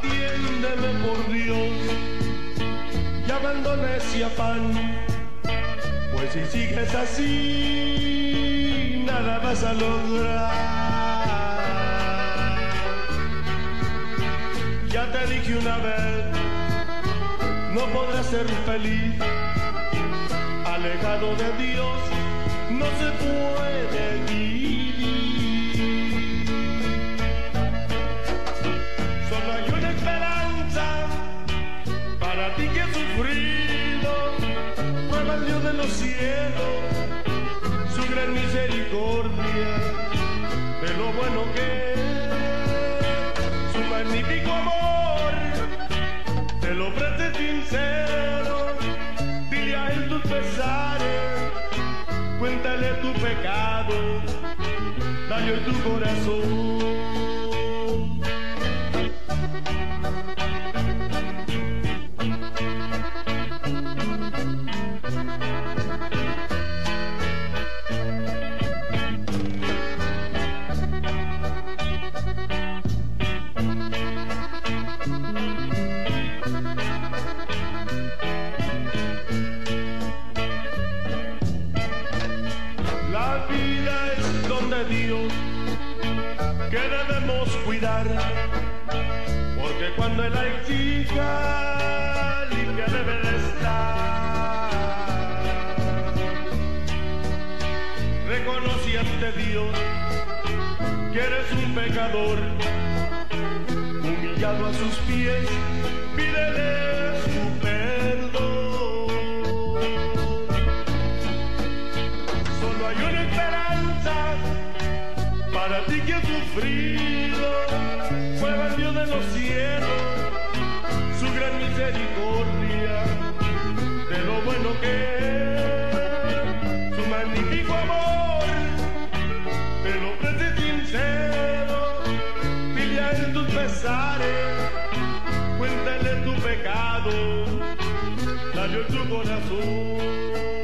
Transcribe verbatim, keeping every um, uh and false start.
atiéndeme por Dios y abandona ese afán, pues si sigues así nada vas a lograr. Ya te dije una vez, no podrás ser feliz, alejado de Dios no se puede vivir. Solo hay una esperanza para ti que has sufrido, prueba al Dios de los cielos, su gran misericordia, de lo bueno que es, su magnífico amor, te lo ofrece sincero. Dile a él tus pesares, cuéntale tu pecado, dale hoy tu corazón. La vida es don de Dios que debemos cuidar, porque cuando Él la exija, limpia debe de estar. Reconoce ante Dios que eres un pecador, humillado a sus pies, pídele su perdón. Solo hay una esperanza para ti que has sufrido, prueba al Dios de los cielos, su gran misericordia, de lo bueno que es, su magnífico amor, te lo ofrece sincero. Dile a él tus pesares, cuéntale tu pecado, dale tu corazón.